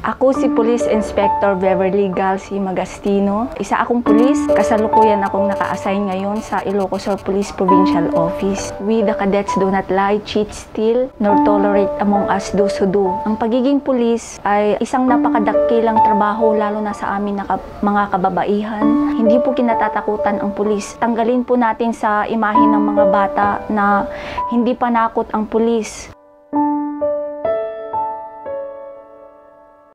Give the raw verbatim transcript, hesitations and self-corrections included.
Ako si Police Inspector Beverly Galsi Magastino. Isa akong pulis. Kasalukuyan akong naka-assign ngayon sa Ilocos Sur Police Provincial Office. We the cadets do not lie, cheat, steal, nor tolerate among us those who do. Ang pagiging pulis ay isang napakadakilang trabaho lalo na sa amin na ka mga kababaihan. Hindi po kinatatakutan ang pulis. Tanggalin po natin sa imahe ng mga bata na hindi panakot ang pulis.